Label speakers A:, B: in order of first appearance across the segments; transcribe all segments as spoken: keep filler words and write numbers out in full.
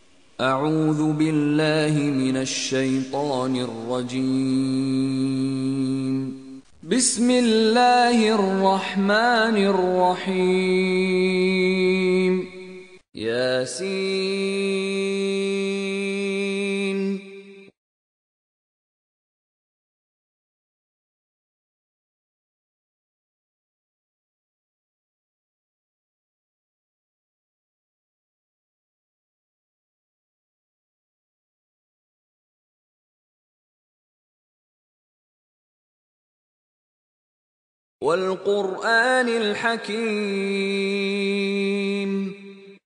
A: أعوذ بالله من الشيطان الرجيم. بسم الله الرحمن الرحيم. ياسين. والقرآن الحكيم.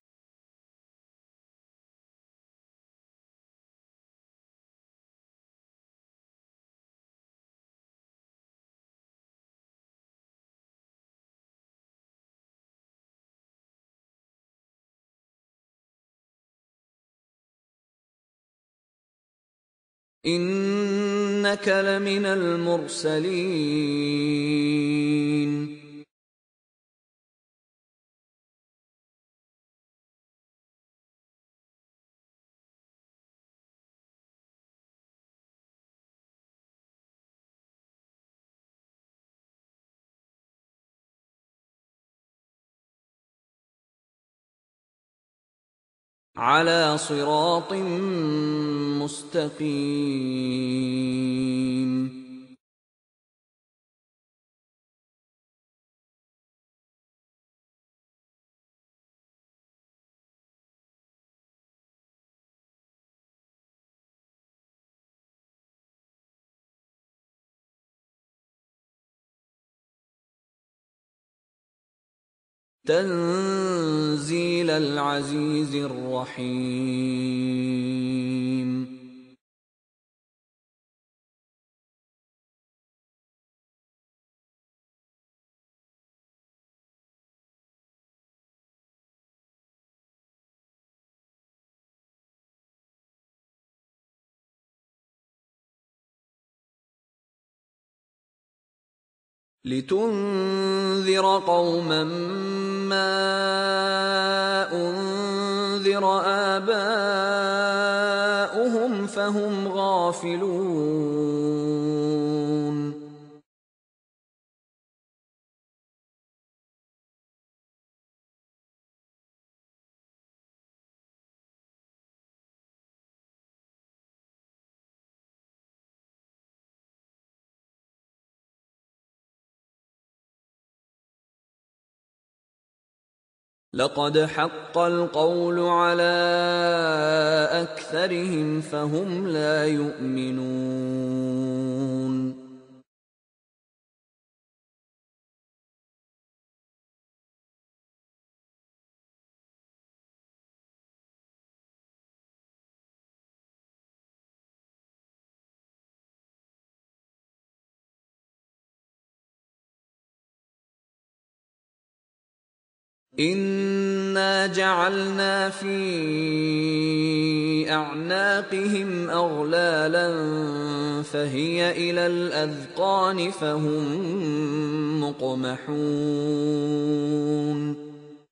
A: إنك لمن المرسلين. على صراط مستقيم. تنزيل العزيز الرحيم. لتنذر قوما ما أنذر آباؤهم فهم غافلون. لقد حق القول على أكثرهم فهم لا يؤمنون. إنا جعلنا في أعناقهم أغلالا فهي إلى الأذقان فهم مقمحون.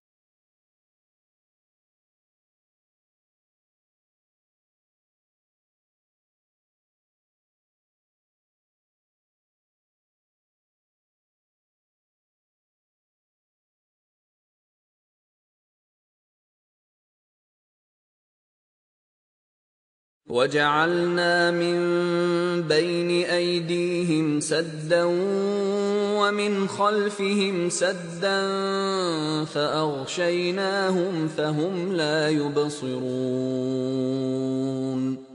A: وجعلنا من بين أيديهم سدا ومن خلفهم سدا فأغشيناهم فهم لا يبصرون.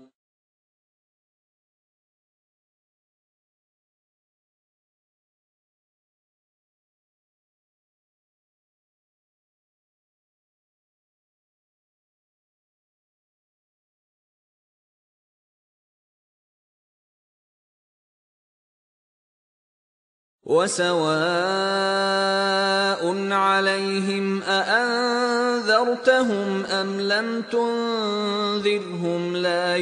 A: وسواء عليهم أأنذرتهم أم لم تنذرهم لا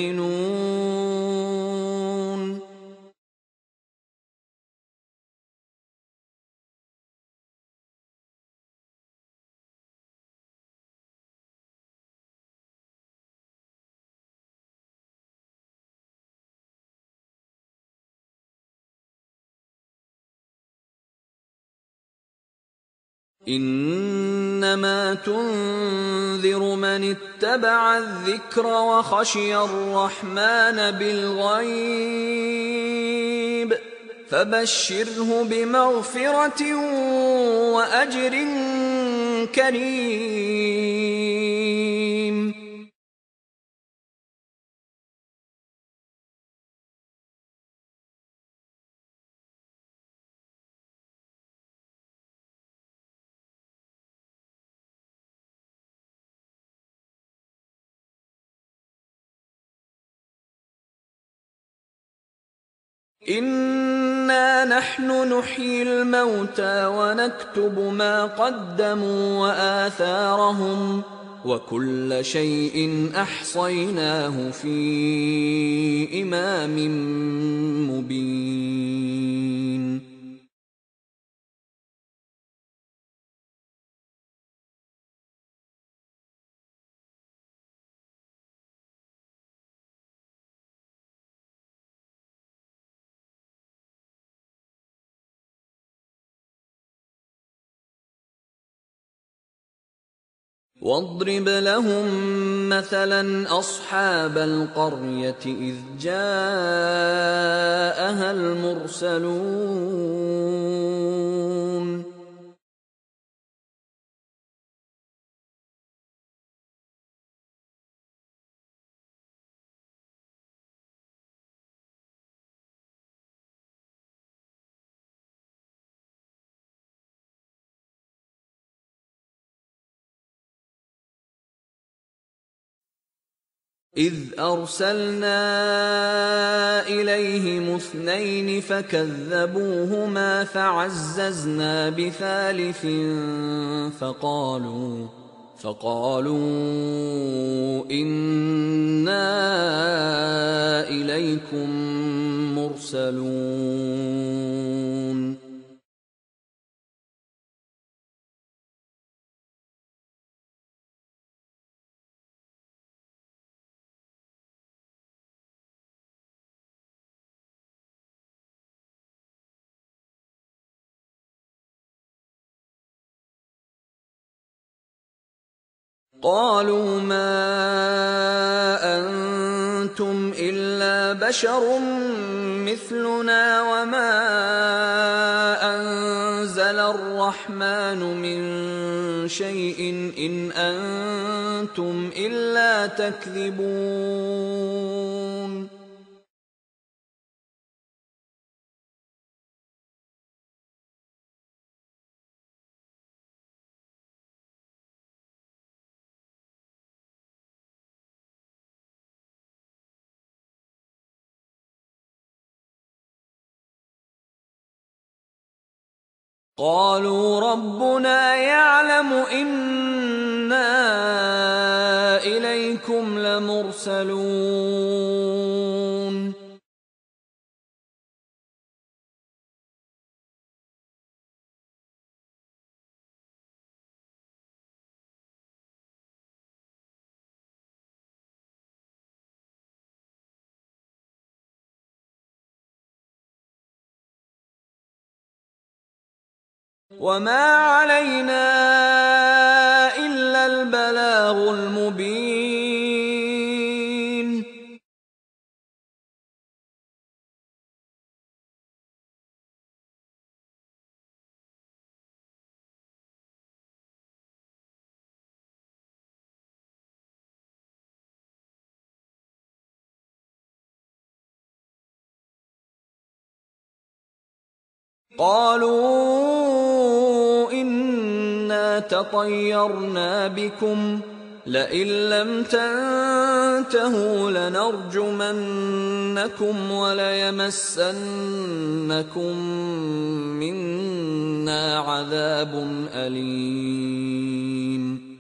A: يؤمنون. إنما تنذر من اتبع الذكر وخشي الرحمن بالغيب فبشره بمغفرة وأجر كريم. إنا نحن نحيي الموتى ونكتب ما قدموا وآثارهم وكل شيء أحصيناه في إمام مبين. واضرب لهم مثلا أصحاب القرية إذ جاءها المرسلون. إذ أرسلنا إليهم اثنين فكذبوهما فعززنا بثالث فقالوا فقالوا إنا إليكم مرسلون. قالوا ما أنتم إلا بشر مثلنا وما أنزل الرحمن من شيء إن أنتم إلا تكذبون. قالوا ربنا يعلم إنا إليكم لمرسلون. وما علينا إلا البلاغ المبين. قالوا إنا تطيرنا بكم لئن لم تنتهوا لنرجمنكم وليمسنكم منا عذاب أليم.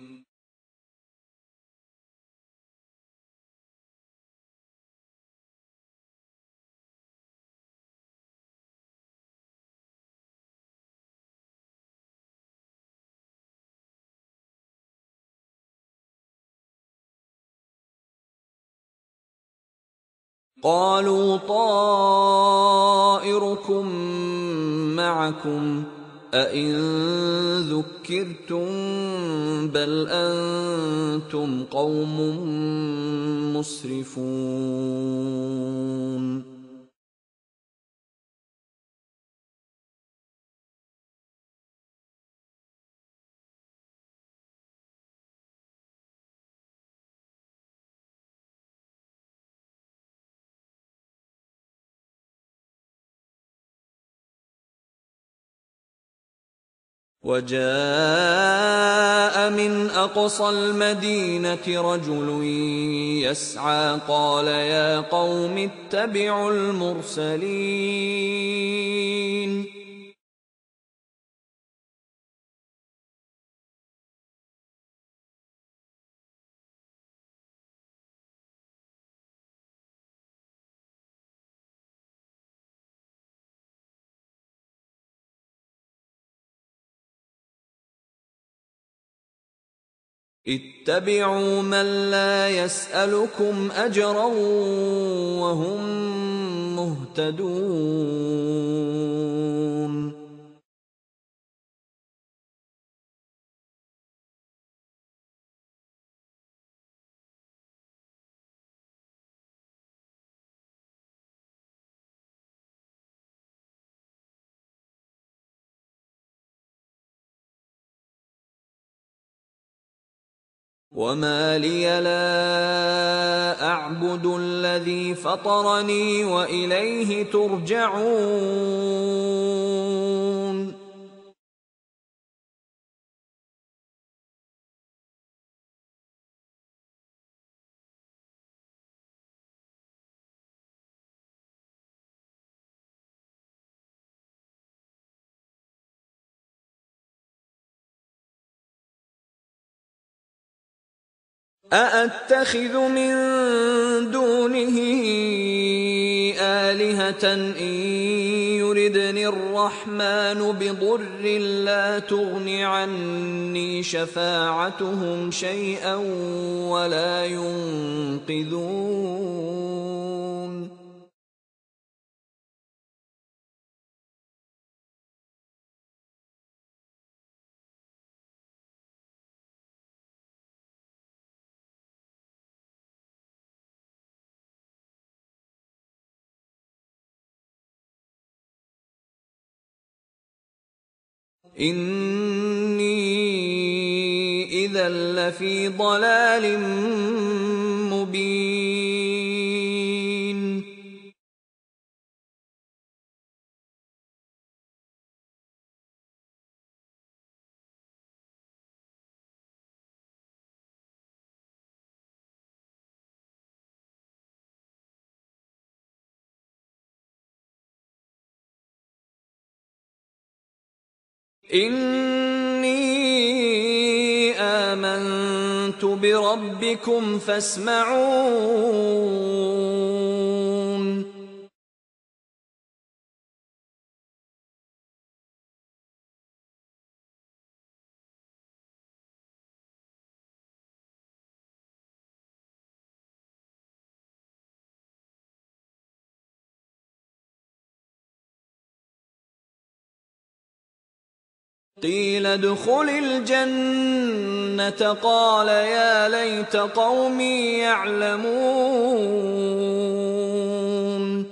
A: قالوا طائركم معكم أئن ذكرتم بل أنتم قوم مسرفون وجاء من أقصى المدينة رجل يسعى قال يا قوم اتبعوا المرسلين اتبعوا من لا يسألكم أجرا وهم مهتدون وما لي لا أعبد الذي فطرني وإليه ترجعون أأتخذ من دونه آلهة إن يردني الرحمن بضر لا تغن عني شفاعتهم شيئا ولا ينقذون إني إذا لفي ضلال مبين إني آمنت بربكم فاسمعون قيل ادخل الجنة قال يا ليت قومي يعلمون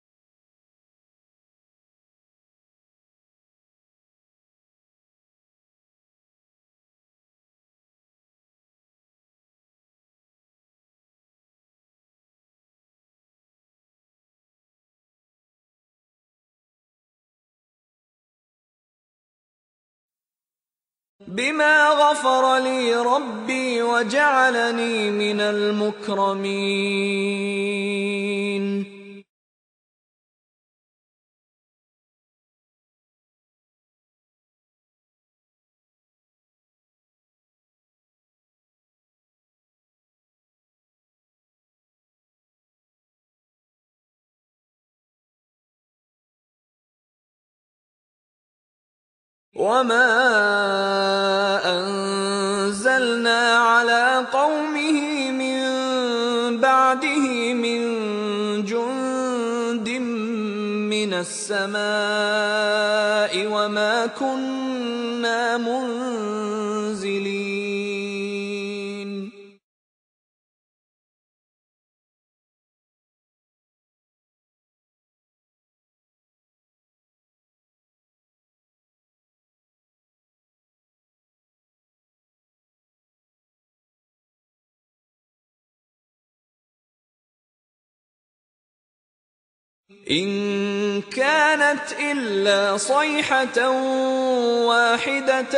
A: بما غفر لي ربي وجعلني من المكرمين وما أنزلنا على قومه من بعده من جند من من السماء وما كنا منزلين. إن كانت إلا صيحة واحدة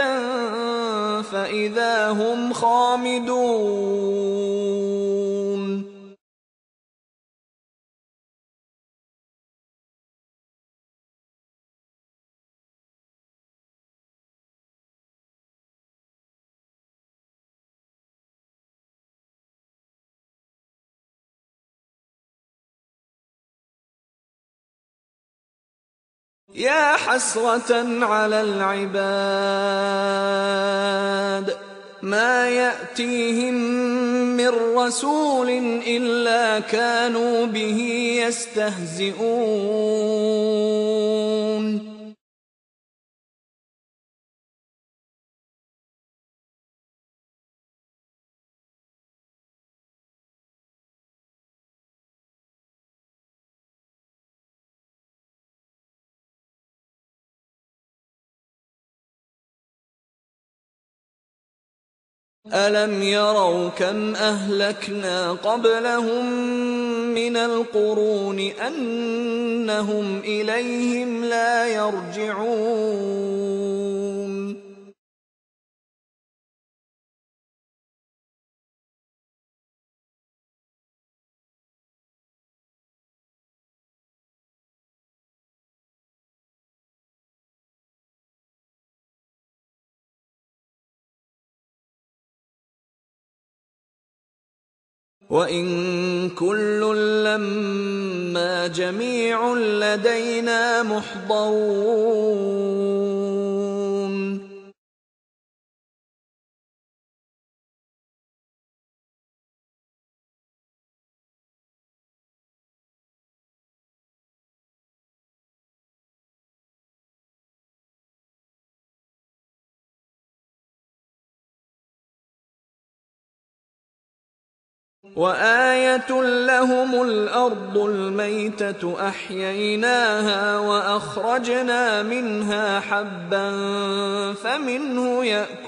A: فإذا هم خامدون. يا حسرة على العباد ما يأتيهم من رسول إلا كانوا به يستهزئون. ألم يروا كم أهلكنا قبلهم من القرون أنهم إليهم لا يرجعون. وإن كل لما جميع لدينا محضرون. وآية لهم الأرض الميتة أحييناها وأخرجنا منها حبا فمنه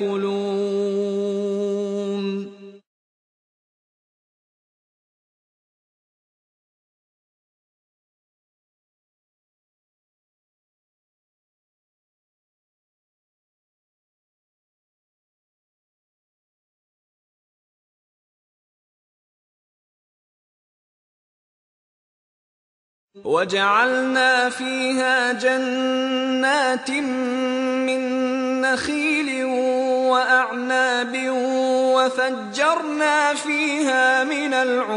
A: يأكلون. وجعلنا فيها جنات من نخيل وأعناب وفجرنا فيها من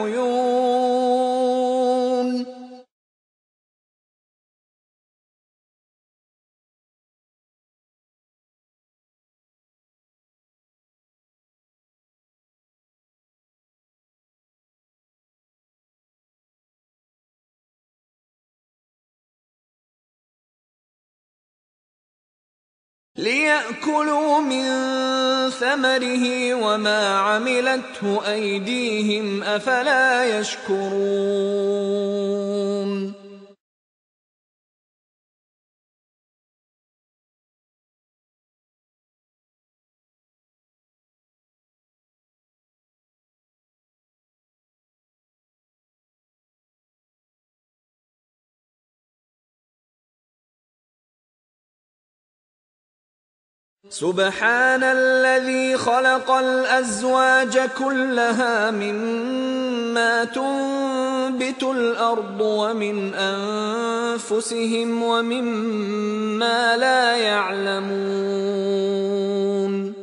A: العيون. ليأكلوا من ثمره وما عملته أيديهم أفلا يشكرون. سبحان الذي خلق الأزواج كلها مما تنبت الأرض ومن أنفسهم ومما لا يعلمون.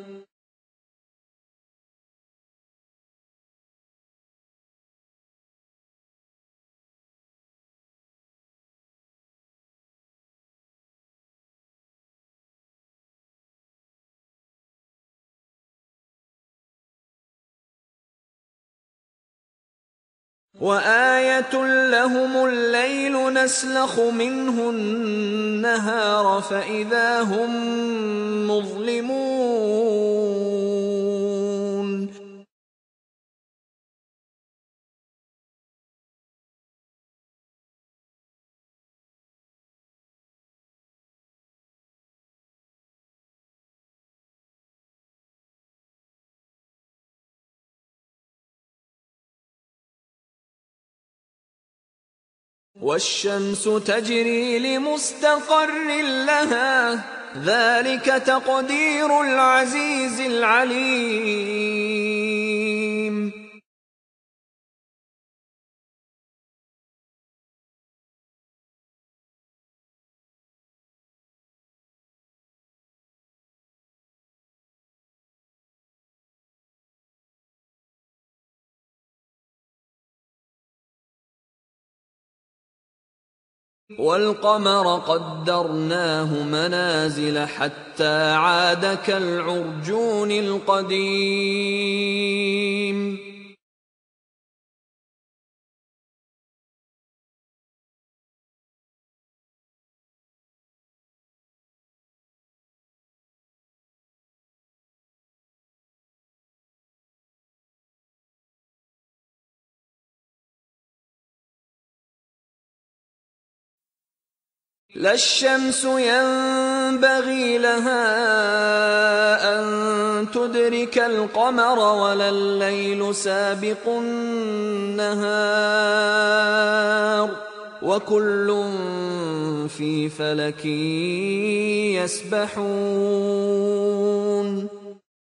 A: وآية لهم الليل نسلخ منه النهار فإذا هم مظلمون والشمس تجري لمستقر لها ذلك تقدير العزيز العليم والقمر قدرناه منازل حتى عاد كالعرجون القديم لا الشمس ينبغي لها أن تدرك القمر ولا الليل سابق النهار وكل في فلك يسبحون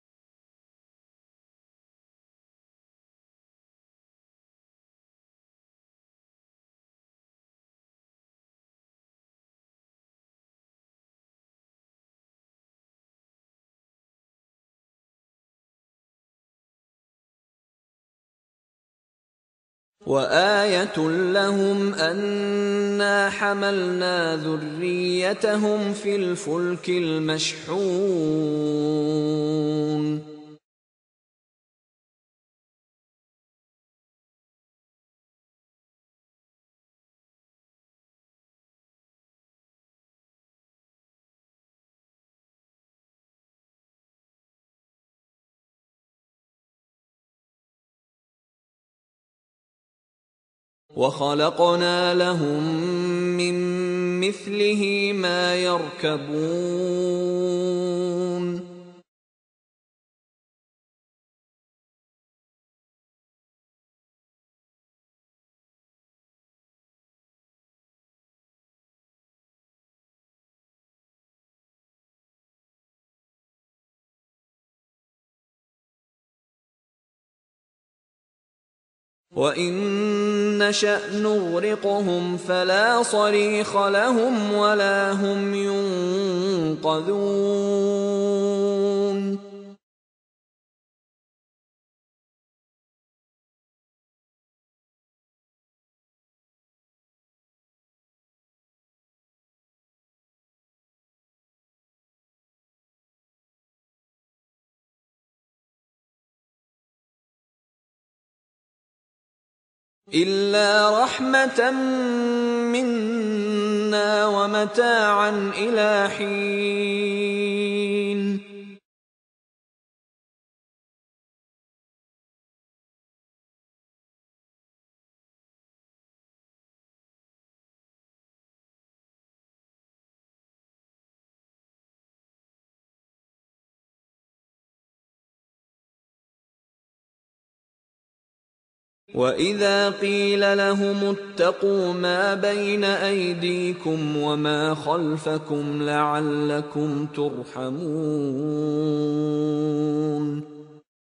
A: وآية لهم أنا حملنا ذريتهم في الفلك المشحون وخلقنا لهم من مثله ما يركبون وإن نشأ نغرقهم فلا صريخ لهم ولا هم ينقذون إلا رحمة منا ومتاعا إلى حين وإذا قيل لهم اتقوا ما بين أيديكم وما خلفكم لعلكم ترحمون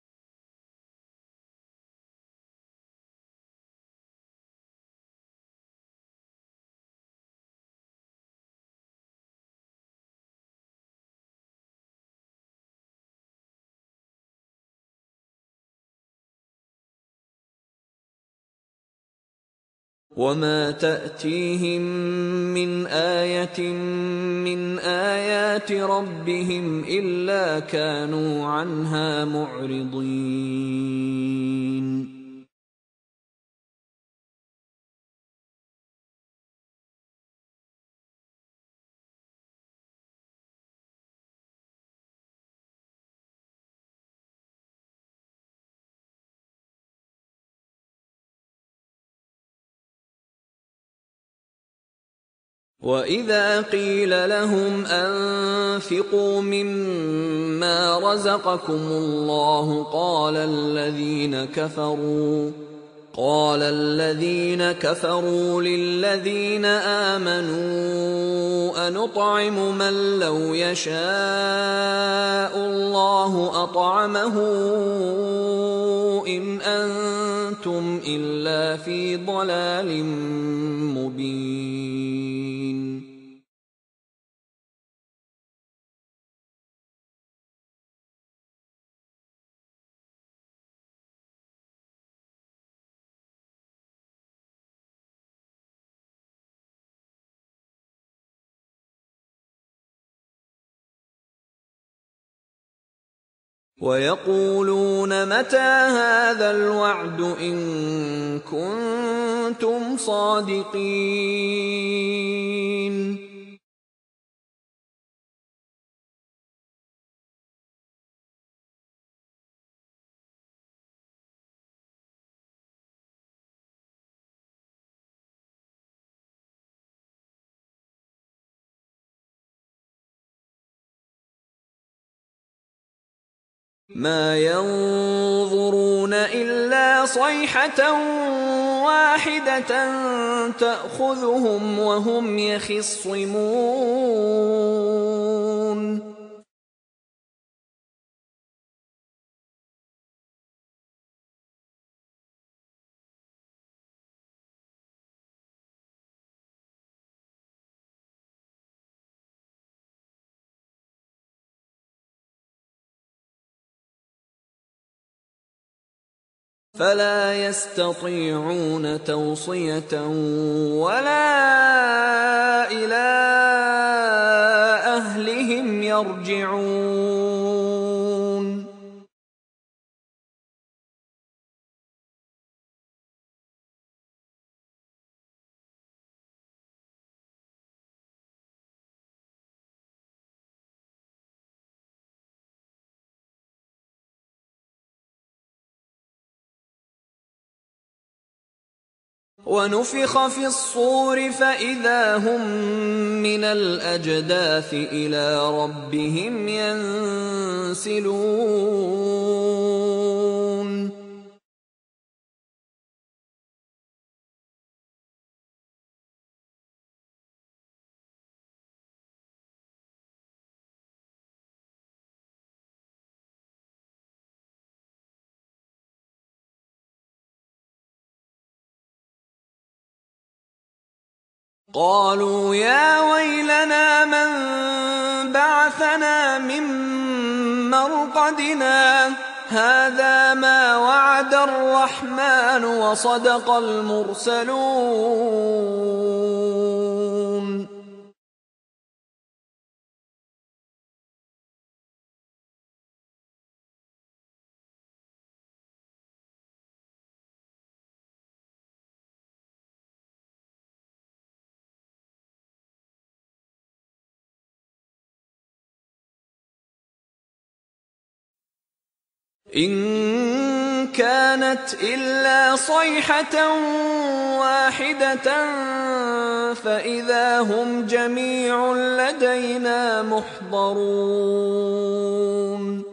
A: وما تأتيهم من آية من آيات ربهم إلا كانوا عنها معرضين وإذا قيل لهم أنفقوا مما رزقكم الله قال الذين كفروا قال الذين كفروا للذين آمنوا أنطعم من لو يشاء الله أطعمه إن أنتم إلا في ضلال مبين. ويقولون متى هذا الوعد إن كنتم صادقين. ما ينظرون إلا صيحة واحدة تأخذهم وهم يخصمون. فلا يستطيعون توصية ولا إلى أهلهم يرجعون. ونفخ في الصور فإذا هم من الأجداث إلى ربهم ينسلون. قالوا يا ويلنا من بعثنا من مرقدنا هذا ما وعد الرحمن وصدق المرسلون. إن كانت إلا صيحة واحدة فإذا هم جميع لدينا محضرون.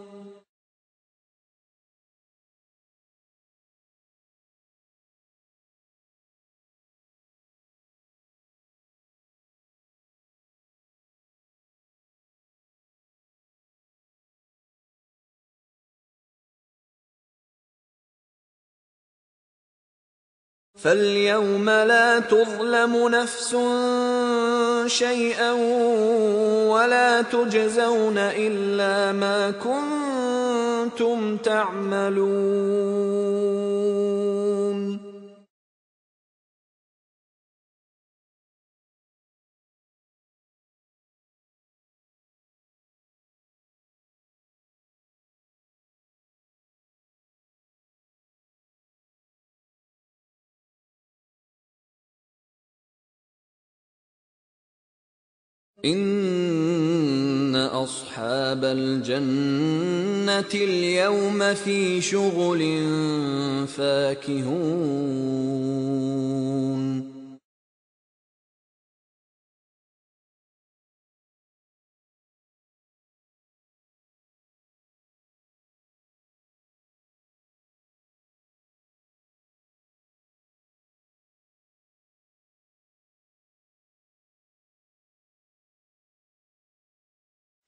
A: فاليوم لا تظلم نفس شيئا ولا تجزون إلا ما كنتم تعملون. إن أصحاب الجنة اليوم في شغل فاكهون.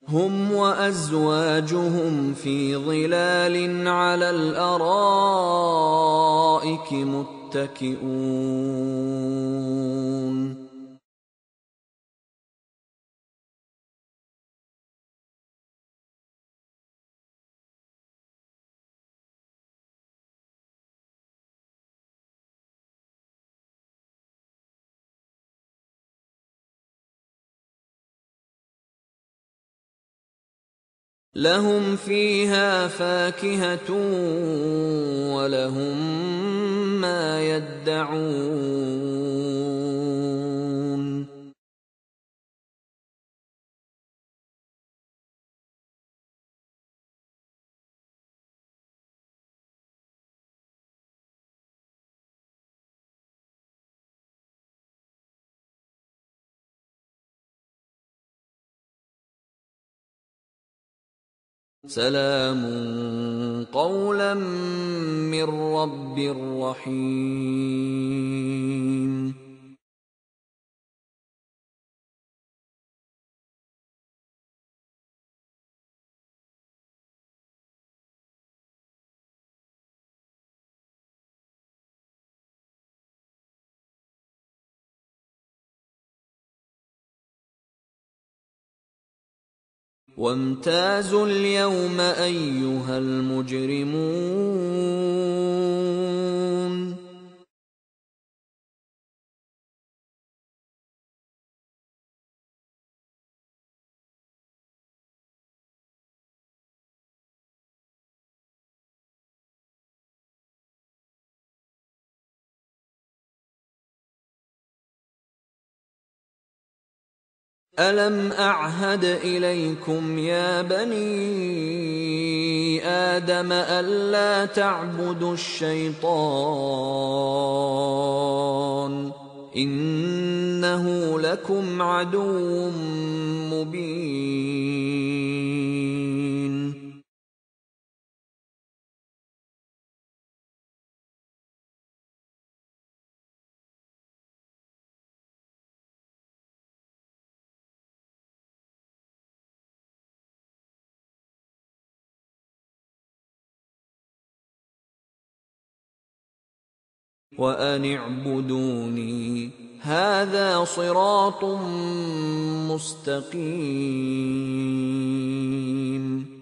A: هم وأزواجهم في ظلال على الأرائك متكئون لهم فيها فاكهة ولهم ما يدعون سلام قولا من رب رحيم وامتازوا اليوم أيها المجرمون ألم أعهد إليكم يا بني آدم ألا تعبدوا الشيطان إنه لكم عدو مبين وأن اعبدوني هذا صراط مستقيم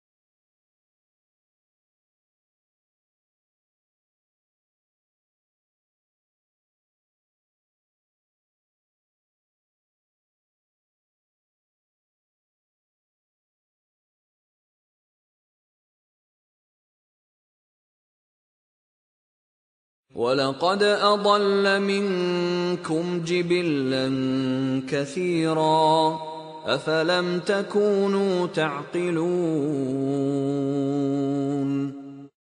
A: ولقد أضل منكم جبلا كثيرا أفلم تكونوا تعقلون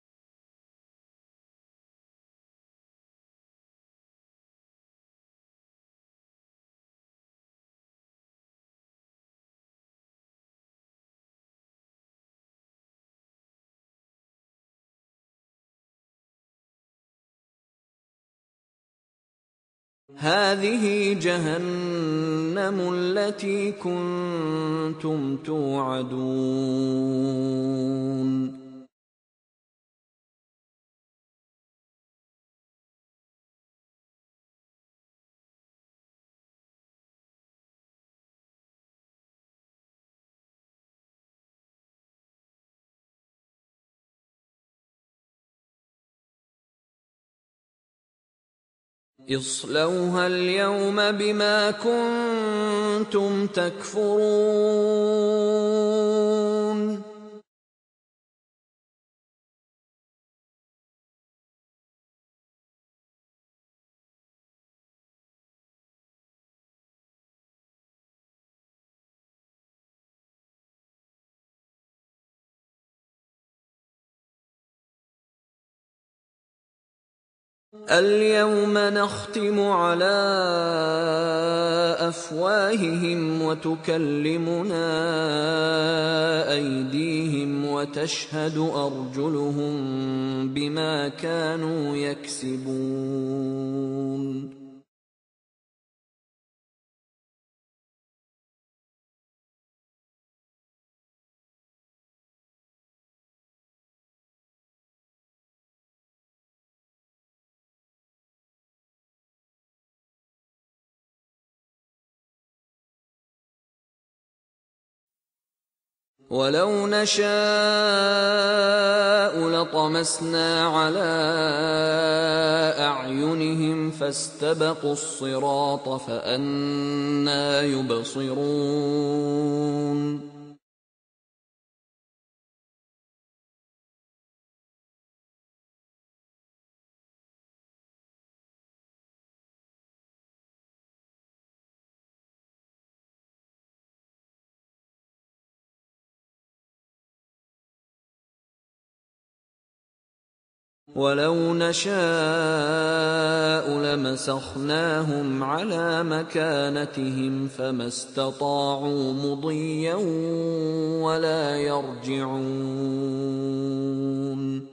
A: هذه جهنم التي كنتم توعدون اصلوها اليوم بما كنتم تكفرون اليوم نختم على أفواههم وتكلمنا أيديهم وتشهد أرجلهم بما كانوا يكسبون ولو نشاء لطمسنا على أعينهم فاستبقوا الصراط فأنى يبصرون ولو نشاء لمسخناهم على مكانتهم فما استطاعوا مضيا ولا يرجعون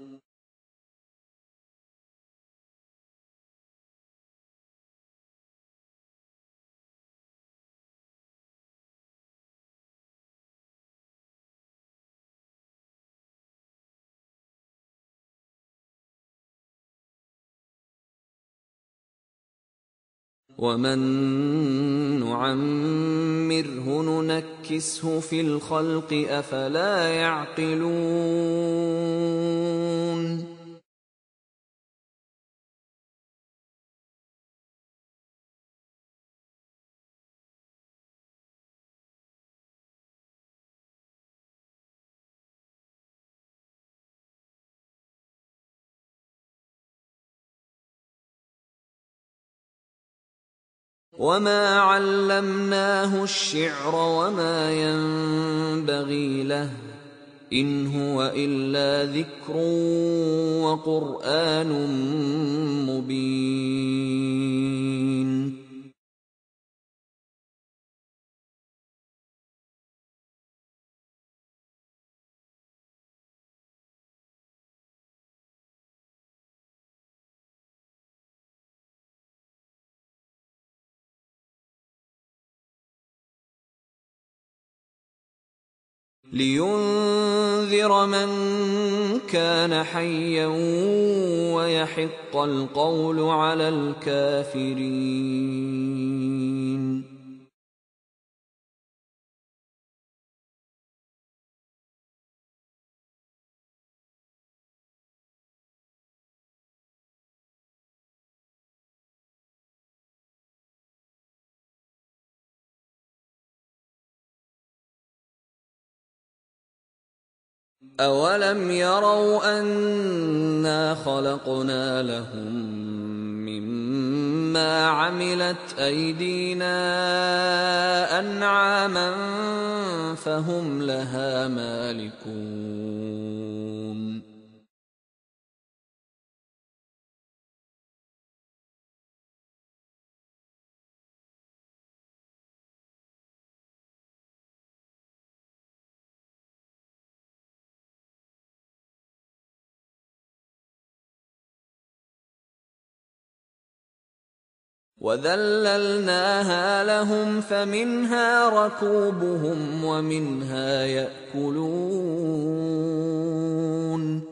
A: ومن نعمره ننكسه في الخلق أفلا يعقلون وما علمناه الشعر وما ينبغي له إن هو إلا ذكر وقرآن مبين لينذر من كان حيا ويحق القول على الكافرين أَوَلَمْ يَرَوْا أَنَّا خَلَقْنَا لَهُم مِّمَّا عَمِلَتْ أَيْدِينَا أَنْعَامًا فَهُمْ لَهَا مَالِكُونَ وَذَلَّلْنَاهَا لَهُمْ فَمِنْهَا رَكُوبُهُمْ وَمِنْهَا يَأْكُلُونَ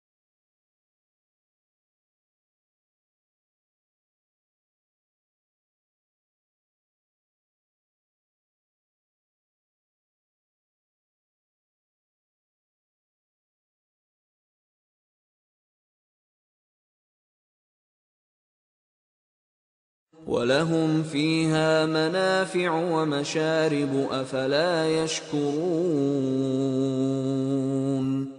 A: وَلَهُمْ فِيهَا مَنَافِعُ وَمَشَارِبُ أَفَلَا يَشْكُرُونَ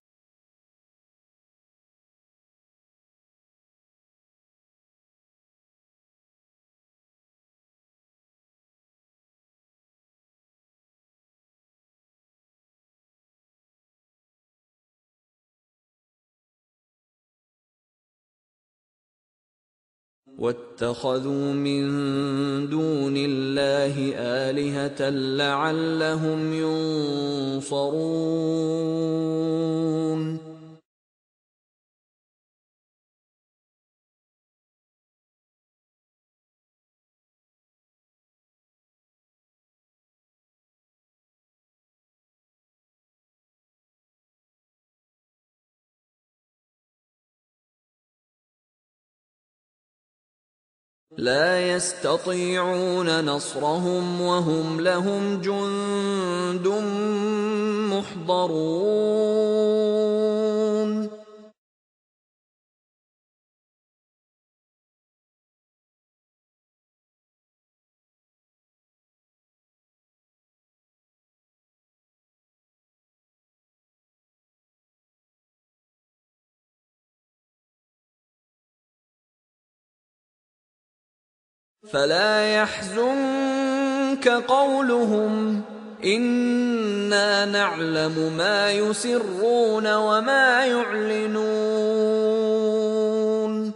A: وَاتَّخَذُوا مِن دُونِ اللَّهِ آلِهَةً لَّعَلَّهُمْ يُنصَرُونَ لا يستطيعون نصرهم وهم لهم جند محضرون فلا يحزنك قولهم إنا نعلم ما يسرون وما يعلنون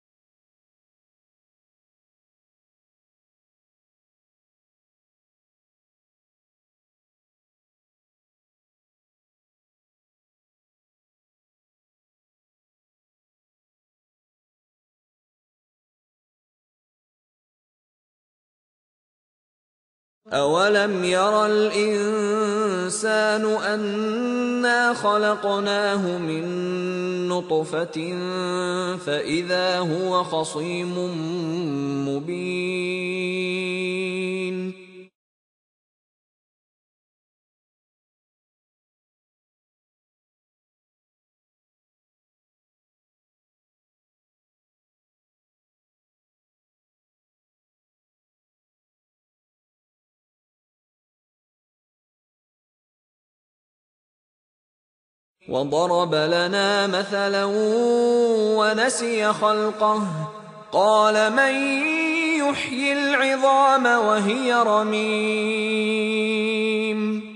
A: أَوَلَمْ يَرَ الْإِنسَانُ أَنَّا خَلَقْنَاهُ مِن نُّطْفَةٍ فَإِذَا هُوَ خَصِيمٌ مُّبِينٌ وَضَرَبَ لَنَا مَثَلًا وَنَسِيَ خَلْقَهُ قَالَ مَن يُحْيِي الْعِظَامَ وَهِيَ رَمِيمٌ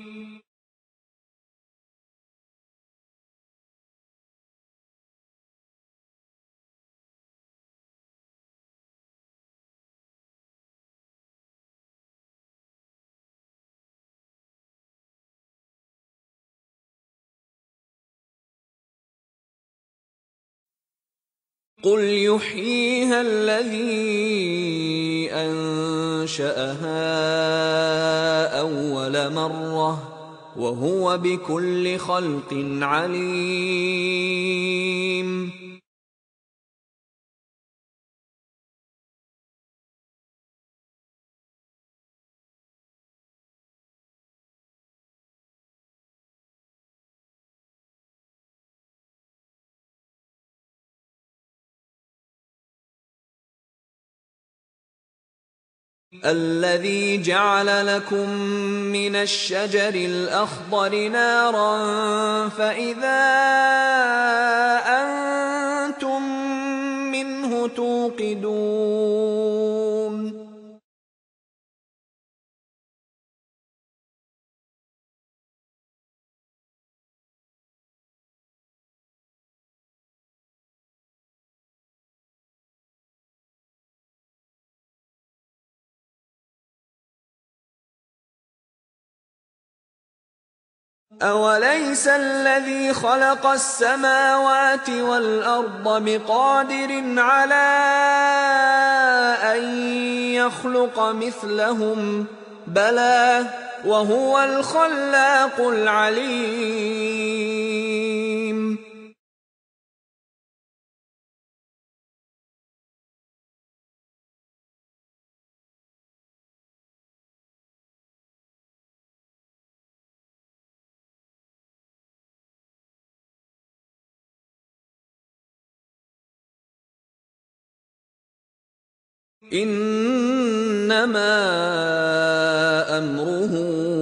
A: قُلْ يُحْيِيهَا الَّذِي أَنشَأَهَا أَوَّلَ مَرَّةٍ وَهُوَ بِكُلِّ خَلْقٍ عَلِيمٌ الَّذِي جَعَلَ لَكُم مِّنَ الشَّجَرِ الْأَخْضَرِ نَارًا فَإِذَا أَنتُم مِّنْهُ تُوقِدُونَ أَوَلَيْسَ الَّذِي خَلَقَ السَّمَاوَاتِ وَالْأَرْضَ بِقَادِرٍ عَلَىٰ أَن يَخْلُقَ مِثْلَهُم ۚ بَلَىٰ وَهُوَ الْخَلَّاقُ الْعَلِيمُ إِنَّمَا أَمْرُهُ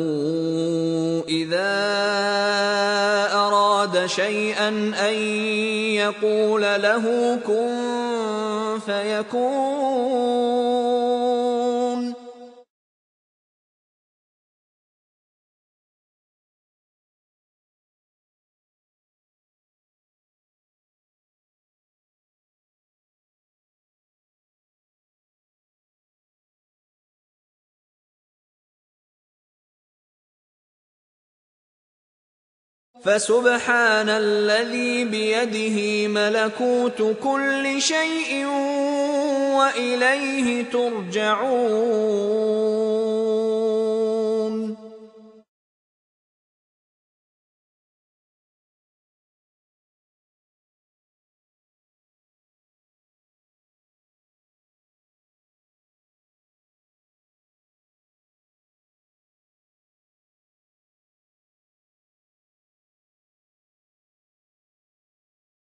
A: إِذَا أَرَادَ شَيْئًا أَن يَقُولَ لَهُ كُن فَيَكُونُ فَسُبْحَانَ الَّذِي بِيَدِهِ مَلَكُوتُ كُلِّ شَيْءٍ وَإِلَيْهِ تُرْجَعُونَ